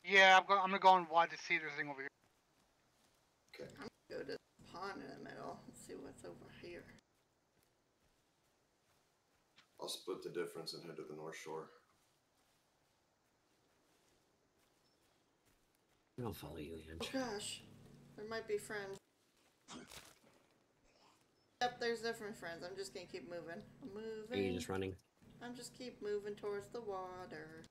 Yeah, I'm gonna go on wide to see if there's anything over here. Okay. I'm gonna go to the pond in the middle and see what's over here. I'll split the difference and head to the North Shore. I'll follow you, Ange. Oh gosh, there might be friends. Yep, there's different friends. I'm just gonna keep moving. I'm moving. Are you just running? I'm just keep moving towards the water.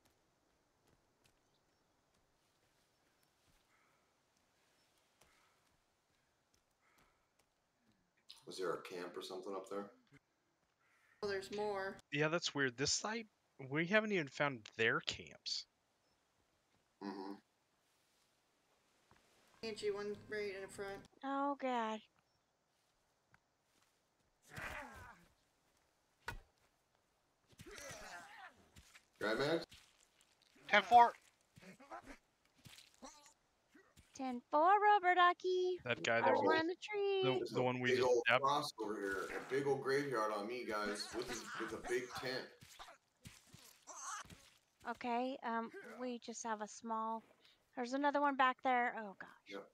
Was there a camp or something up there? Oh, there's more. Yeah, that's weird. This site, we haven't even found their camps. Mm-hmm. Angie, one right in front. Oh god. Right, Max? 10-4. 10-4, rubber ducky. That guy that Over was in the tree. There's the a one we big just old stabbed. cross over here. A big old graveyard on me, guys, with a big tent. Okay, we just have a small... There's another one back there. Oh gosh. Yep.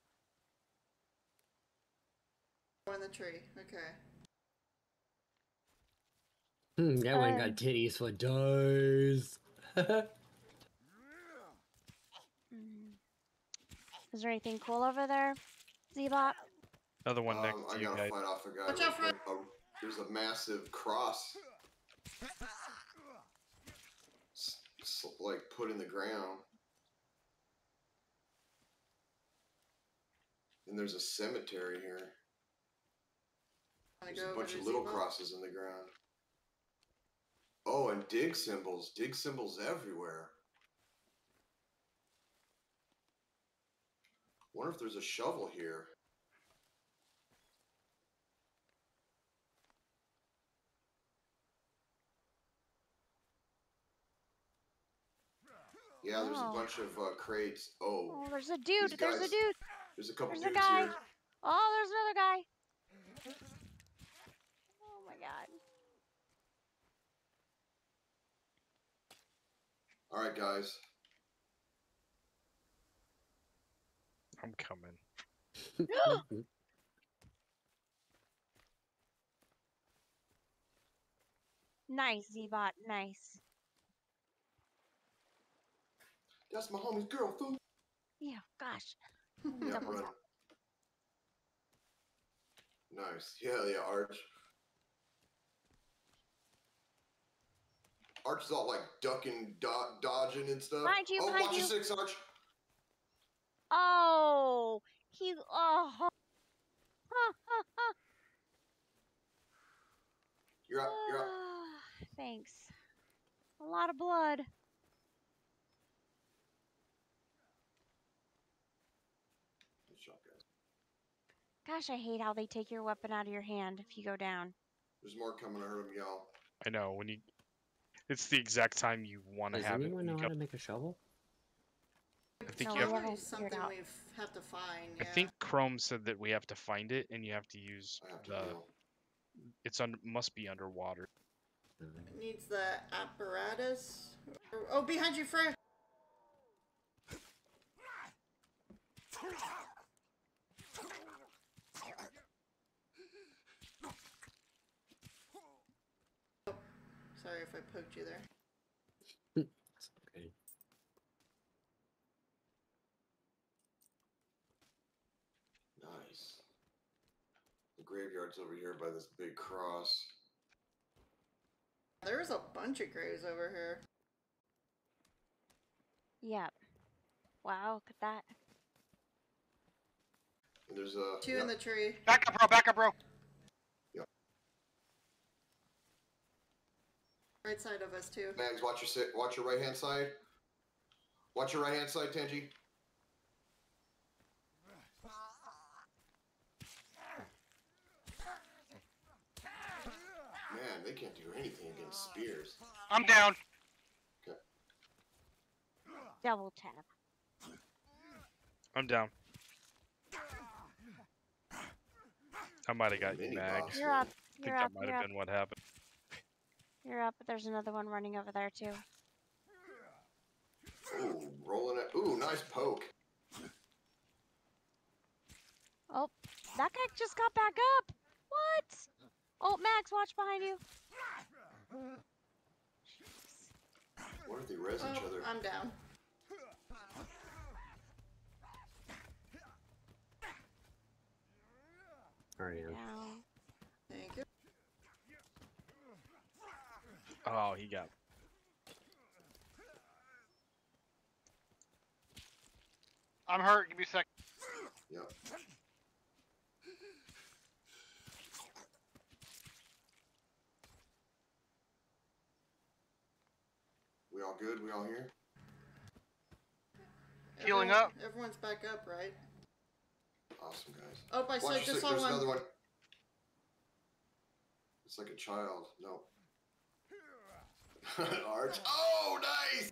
Oh, in the tree. Okay. That one got titties for days. Is there anything cool over there, Z-Bot? Another one next to I you gotta guys. fight off a guy. Watch out for- There's a massive cross, like put in the ground, and there's a cemetery here. There's a bunch of little crosses in the ground. Oh, and dig symbols everywhere. Wonder if there's a shovel here. Yeah, there's a bunch of crates. Oh, there's a dude. These There's a guys- dude. There's a couple There's a dudes guy. here. Oh, there's another guy. Oh my god. All right, guys. I'm coming. Nice, Z-Bot. Nice. That's my homie's girl, fool. Yeah, gosh. Yeah, Double run. tap. Nice. Yeah, Arch. Arch is all like ducking, dodging and stuff. Behind you, oh, behind watch you. your six, Arch. Oh, he. Oh. You're up. Thanks. A lot of blood. Good shot, guys. Gosh, I hate how they take your weapon out of your hand if you go down. There's more coming. I heard him yell. I know, when you... It's the exact time you want to Does have it. anyone when you know how go- to make a shovel? I think No, you we have... haven't figured something out. we have to find. I Yeah. think Chrome said that we have to find it, and you have to use I have to the... yell. It's must be underwater. It needs the apparatus. Oh, behind you, Fred. Oh, sorry if I poked you there. It's okay. Nice. The graveyard's over here by this big cross. There's a bunch of graves over here. Yep. Wow, look at that. And there's a... Two in the tree. Back up, bro. Back up, bro. Right side of us, too. Mags, watch your right hand side. Watch your right hand side, Tenji. Man, they can't do anything against spears. I'm down. Okay. Double tap. I'm down. I might have got you, Mini Mag. boss. You're up. I think You're that up. might You're have up. been what happened. You're up. There's another one running over there too. Ooh, rolling it. Ooh, nice poke. Oh, that guy just got back up. What? Oh, Max, watch behind you. What if they res each other? I'm down. Alright, yeah. Down. Thank you. Oh, he got. I'm hurt. Give me a sec. Yep. We all good? We all here? Healing up. Everyone's back up, right? Awesome, guys. Oh, I Watch just your saw there's one. another one. It's like a child. No. Art. Oh, nice!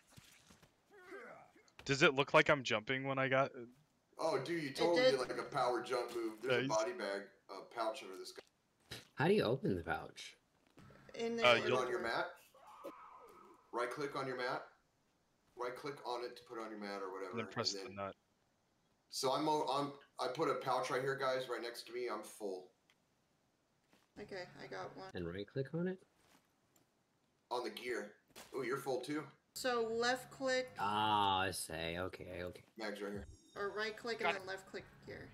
Does it look like I'm jumping when I got? Oh, dude, you totally did. did like a power jump move. There's a Nice. body bag, pouch under this guy. How do you open the pouch? In Uh, there. Put it on your mat. Right click on your mat. Right click on it to put on your mat or whatever. And then press the nut. So I put a pouch right here, guys, right next to me. I'm full. Okay, I got one. And right click on it? On the gear. Oh, you're full too? So left click Ah, I say. Okay, okay. Mag's right here. or right click Got and then left click gear.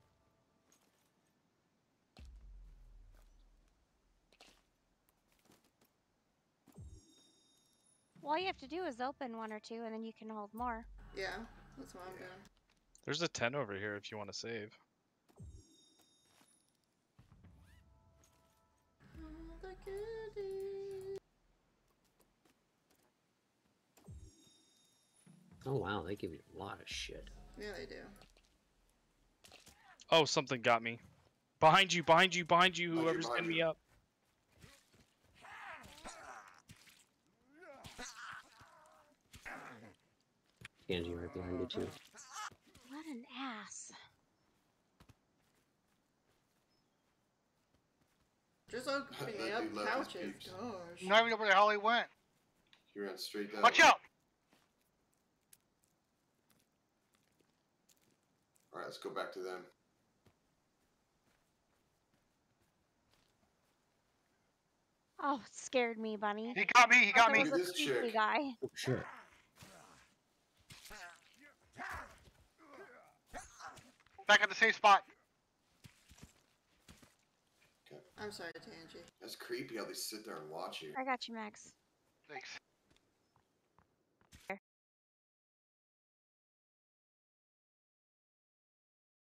All you have to do is open one or two, and then you can hold more. Yeah, that's what I'm doing. There's a 10 over here if you want to save. Oh, the goodies. Oh wow, they give you a lot of shit. Yeah, they do. Oh, something got me. Behind you, behind you, behind you, Behind you, whoever's behind getting me you. up. Angie right behind you too. What an ass. Just opening That up dude left his pouches. peeps. Gosh. Not even know where the hell he went. He ran straight down. Watch out! Alright, let's go back to them. Oh, it scared me, Bunny. He got me. He got There me. was Look a at this creepy chick. guy. Oh shit. Back at the same spot. I'm sorry, Tangy. That's creepy how they sit there and watch you. I got you, Max. Thanks.